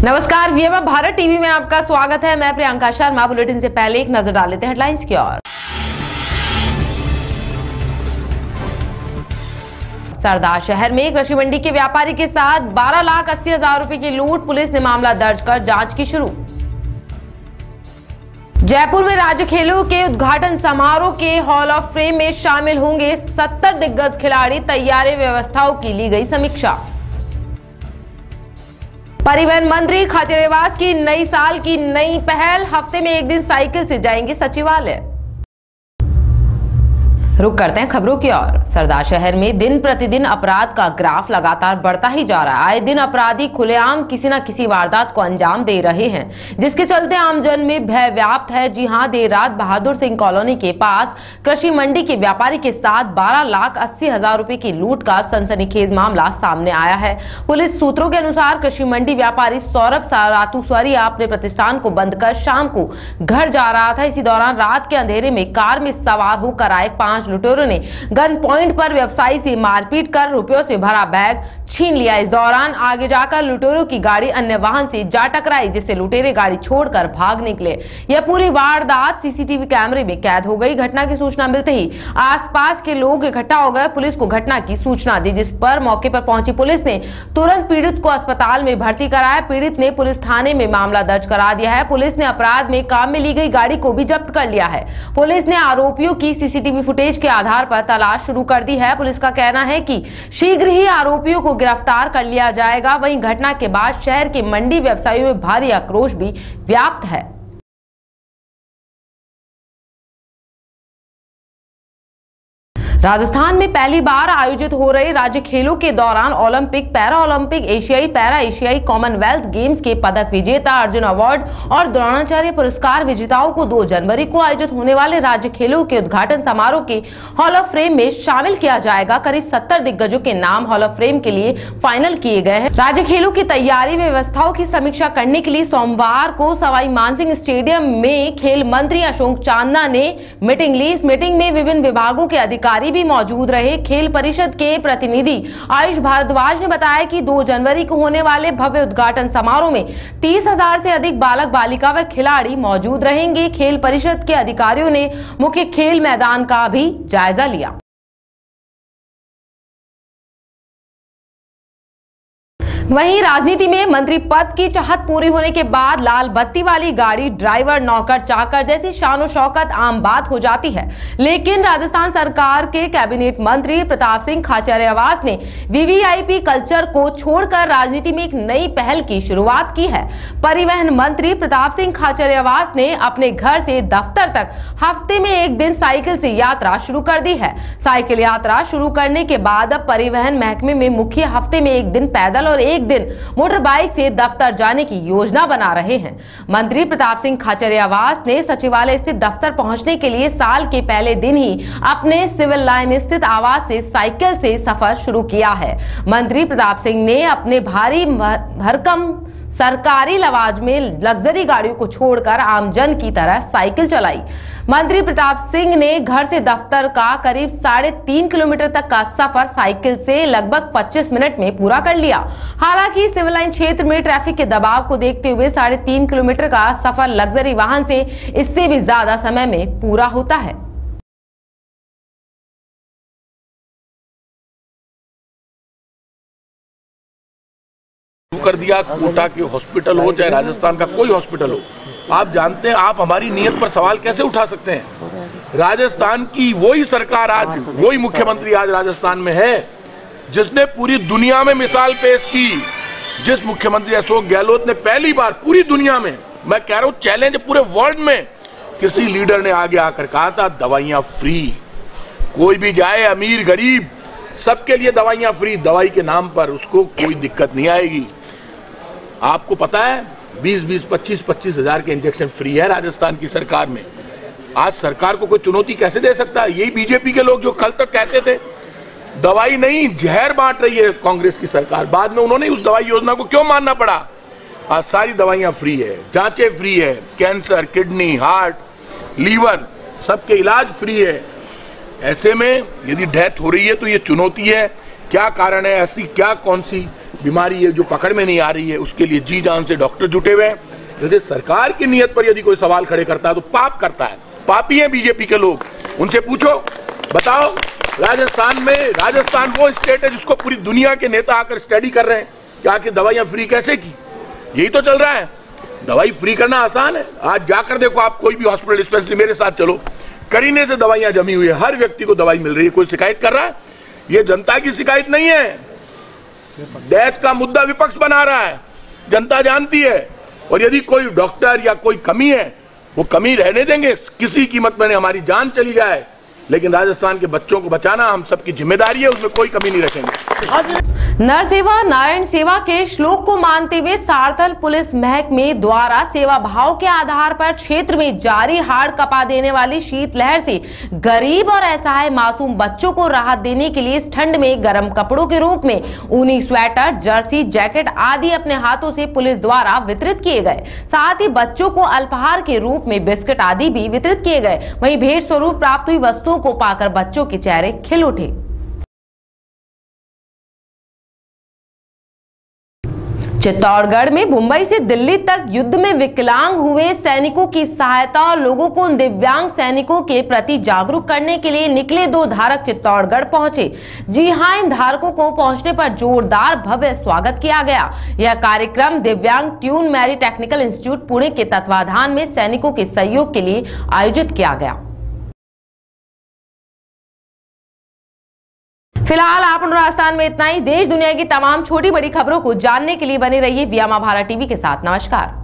नमस्कार, VM Bharat TV में आपका स्वागत है। मैं प्रियंका शर्मा। बुलेटिन से पहले एक नजर डाल लेते हैं हेडलाइंस की ओर। सरदार शहर में कृषि मंडी के व्यापारी के साथ 12,80,000 रुपए की लूट, पुलिस ने मामला दर्ज कर जांच की शुरू। जयपुर में राज्य खेलों के उद्घाटन समारोह के हॉल ऑफ फेम में शामिल होंगे 70 दिग्गज खिलाड़ी, तैयारी व्यवस्थाओं की ली गई समीक्षा। परिवहन मंत्री खाचरियावास की नई साल की नई पहल, हफ्ते में एक दिन साइकिल से जाएंगे सचिवालय। रुक करते हैं खबरों की ओर। सरदार शहर में दिन प्रतिदिन अपराध का ग्राफ लगातार बढ़ता ही जा रहा है। आए दिन अपराधी खुलेआम किसी न किसी वारदात को अंजाम दे रहे हैं, जिसके चलते आमजन में भय व्याप्त है। जी हां, देर रात बहादुर सिंह कॉलोनी के पास कृषि मंडी के व्यापारी के साथ 12,80,000 रुपए की लूट का सनसनीखेज मामला सामने आया है। पुलिस सूत्रों के अनुसार कृषि मंडी व्यापारी सौरभ रातूसवारिया अपने प्रतिष्ठान को बंद कर शाम को घर जा रहा था। इसी दौरान रात के अंधेरे में कार में सवार होकर आए 5 लुटेरों ने गन पॉइंट पर व्यवसायी से मारपीट कर रुपयों से भरा बैग छीन लिया। इस दौरान आगे जाकर लुटेरों की गाड़ी अन्य वाहन से जा टकराई, जिससे लुटेरे गाड़ी छोड़कर भाग निकले। यह पूरी वारदात सीसीटीवी कैमरे में कैद हो गई। घटना की सूचना मिलते ही आसपास के लोग इकट्ठा हो गए। पुलिस को घटना की सूचना दी, जिस पर मौके पर पहुंची पुलिस ने तुरंत पीड़ित को अस्पताल में भर्ती कराया। पीड़ित ने पुलिस थाने में मामला दर्ज करा दिया है। पुलिस ने अपराध में काम में ली गई गाड़ी को भी जब्त कर लिया है। पुलिस ने आरोपियों की सीसीटीवी फुटेज के आधार पर तलाश शुरू कर दी है। पुलिस का कहना है कि शीघ्र ही आरोपियों को गिरफ्तार कर लिया जाएगा। वहीं घटना के बाद शहर के मंडी व्यवसायियों में भारी आक्रोश भी व्याप्त है। राजस्थान में पहली बार आयोजित हो रहे राज्य खेलों के दौरान ओलंपिक, पैरा ओलंपिक, एशियाई, पैरा एशियाई, कॉमनवेल्थ गेम्स के पदक विजेता, अर्जुन अवार्ड और द्रोणाचार्य पुरस्कार विजेताओं को 2 जनवरी को आयोजित होने वाले राज्य खेलों के उद्घाटन समारोह के हॉल ऑफ फेम में शामिल किया जाएगा। करीब 70 दिग्गजों के नाम हॉल ऑफ फेम के लिए फाइनल किए गए हैं। राज्य खेलों की तैयारी व्यवस्थाओं की समीक्षा करने के लिए सोमवार को सवाई मानसिंह स्टेडियम में खेल मंत्री अशोक चांदना ने मीटिंग ली। इस मीटिंग में विभिन्न विभागों के अधिकारी भी मौजूद रहे। खेल परिषद के प्रतिनिधि आयुष भारद्वाज ने बताया कि 2 जनवरी को होने वाले भव्य उद्घाटन समारोह में 30,000 से अधिक बालक बालिका व खिलाड़ी मौजूद रहेंगे। खेल परिषद के अधिकारियों ने मुख्य खेल मैदान का भी जायजा लिया। वहीं राजनीति में मंत्री पद की चाहत पूरी होने के बाद लाल बत्ती वाली गाड़ी, ड्राइवर, नौकर चाकर जैसी शानो शौकत आम बात हो जाती है। लेकिन राजस्थान सरकार के कैबिनेट मंत्री प्रताप सिंह खाचरियावास ने वीवीआईपी कल्चर को छोड़कर राजनीति में एक नई पहल की शुरुआत की है। परिवहन मंत्री प्रताप सिंह खाचरियावास ने अपने घर से दफ्तर तक हफ्ते में एक दिन साइकिल से यात्रा शुरू कर दी है। साइकिल यात्रा शुरू करने के बाद अब परिवहन महकमे में मुख्य हफ्ते में एक दिन पैदल और एक दिन मोटर बाइक से दफ्तर जाने की योजना बना रहे हैं। मंत्री प्रताप सिंह खाचरियावास ने सचिवालय स्थित दफ्तर पहुंचने के लिए साल के पहले दिन ही अपने सिविल लाइन स्थित आवास से साइकिल से सफर शुरू किया है। मंत्री प्रताप सिंह ने अपने भारी भरकम सरकारी लवाज में लग्जरी गाड़ियों को छोड़कर आमजन की तरह साइकिल चलाई। मंत्री प्रताप सिंह ने घर से दफ्तर का करीब 3.5 किलोमीटर तक का सफर साइकिल से लगभग 25 मिनट में पूरा कर लिया। हालांकि सिविल लाइन क्षेत्र में ट्रैफिक के दबाव को देखते हुए 3.5 किलोमीटर का सफर लग्जरी वाहन से इससे भी ज्यादा समय में पूरा होता है। कर दिया, कोटा के हॉस्पिटल हो चाहे राजस्थान का कोई हॉस्पिटल हो, आप जानते हैं आप हमारी नीयत पर सवाल कैसे उठा सकते हैं। राजस्थान की वही सरकार आज, वही मुख्यमंत्री आज राजस्थान में है जिसने पूरी दुनिया में मिसाल पेश की। जिस मुख्यमंत्री अशोक गहलोत ने पहली बार पूरी दुनिया में, मैं कह रहा हूं चैलेंज पूरे वर्ल्ड में, किसी लीडर ने आगे आकर कहा था दवाइयां फ्री, कोई भी जाए अमीर गरीब सबके लिए दवाइयां फ्री, दवाई के नाम पर उसको कोई दिक्कत नहीं आएगी। आपको पता है 20-20, 25-25 हजार के इंजेक्शन फ्री है राजस्थान की सरकार में। आज सरकार को कोई चुनौती कैसे दे सकता है? यही बीजेपी के लोग जो कल तक कहते थे दवाई नहीं जहर बांट रही है कांग्रेस की सरकार, बाद में उन्होंने उस दवाई योजना को क्यों मानना पड़ा? आज सारी दवाइयां फ्री है, जांचें फ्री है, कैंसर, किडनी, हार्ट, लीवर सबके इलाज फ्री है। ऐसे में यदि डेथ हो रही है तो ये चुनौती है। क्या कारण है? ऐसी क्या कौन सी बीमारी है जो पकड़ में नहीं आ रही है, उसके लिए जी जान से डॉक्टर जुटे हुए हैं। यदि सरकार की नीयत पर यदि कोई सवाल खड़े करता है तो पाप करता है। पापी हैं बीजेपी के लोग, उनसे पूछो, बताओ राजस्थान वो स्टेट है जिसको पूरी दुनिया के नेता आकर स्टडी कर रहे हैं कि आखिर दवाइयां फ्री कैसे की। यही तो चल रहा है, दवाई फ्री करना आसान है। आज जाकर देखो आप कोई भी हॉस्पिटल डिस्पेंसरी, मेरे साथ चलो, करीने से दवाइयां जमी हुई है, हर व्यक्ति को दवाई मिल रही है। कोई शिकायत कर रहा है? ये जनता की शिकायत नहीं है, डेथ का मुद्दा विपक्ष बना रहा है, जनता जानती है। और यदि कोई डॉक्टर या कोई कमी है, वो कमी रहने देंगे, किसी कीमत में हमारी जान चली जाए, लेकिन राजस्थान के बच्चों को बचाना हम सबकी जिम्मेदारी है, उसमें कोई कमी नहीं रखेंगे। नर सेवा नारायण सेवा के श्लोक को मानते हुए सार्थल पुलिस महकमे द्वारा सेवा भाव के आधार पर क्षेत्र में जारी हाड़ कपा देने वाली शीतलहर से गरीब और असहाय मासूम बच्चों को राहत देने के लिए इस ठंड में गर्म कपड़ों के रूप में ऊनी स्वेटर, जर्सी, जैकेट आदि अपने हाथों से पुलिस द्वारा वितरित किए गए। साथ ही बच्चों को अल्पाहार के रूप में बिस्किट आदि भी वितरित किए गए। वहीं भेंट स्वरूप प्राप्त हुई वस्तुओं को पाकर बच्चों के चेहरे खिल उठे। चित्तौड़गढ़ में मुंबई से दिल्ली तक युद्ध में विकलांग हुए सैनिकों की सहायता और लोगों को उन दिव्यांग सैनिकों के प्रति जागरूक करने के लिए निकले 2 धारक चित्तौड़गढ़ पहुंचे। जी हां, इन धारकों को पहुंचने पर जोरदार भव्य स्वागत किया गया। यह कार्यक्रम दिव्यांग ट्यून मैरी टेक्निकल इंस्टीट्यूट पुणे के तत्वाधान में सैनिकों के सहयोग के लिए आयोजित किया गया। फिलहाल आप राजस्थान में इतना ही। देश दुनिया की तमाम छोटी बड़ी खबरों को जानने के लिए बने रहिए विया महाभारत टीवी के साथ। नमस्कार।